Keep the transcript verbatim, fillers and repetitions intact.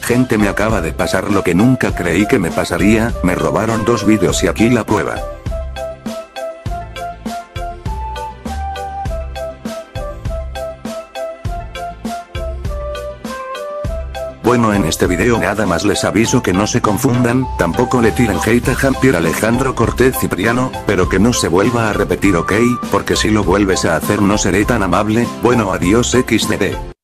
Gente, me acaba de pasar lo que nunca creí que me pasaría, me robaron dos vídeos y aquí la prueba. Bueno, en este video nada más les aviso que no se confundan, tampoco le tiren hate a Jean-Pierre Alejandro Cortez Cipriano, pero que no se vuelva a repetir, ok, porque si lo vuelves a hacer no seré tan amable. Bueno, adiós equis de.